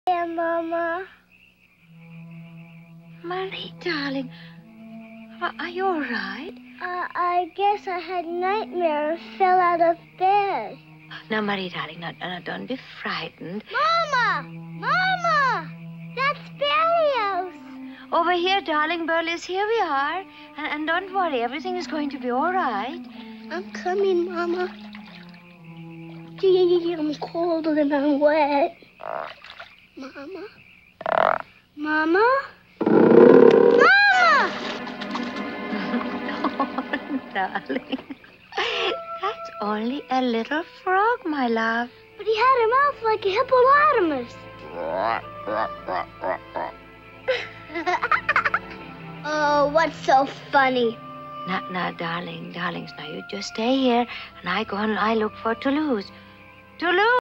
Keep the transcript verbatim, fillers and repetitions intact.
Yeah, Mama. Marie, darling, are, are you all right? Uh, I guess I had a nightmare and fell out of bed. Now, Marie, darling, now, now don't be frightened. Mama! Mama! That's Berlioz. Over here, darling, Berlioz, here we are. And, and don't worry, everything is going to be all right. I'm coming, Mama. Gee, I'm cold and I'm wet. Mama? Mama? Mama! Oh, darling. That's only a little frog, my love. But he had a mouth like a hippopotamus. Oh, what's so funny? Now, now, darling, darlings, now you just stay here, and I go and I look for Toulouse. Toulouse!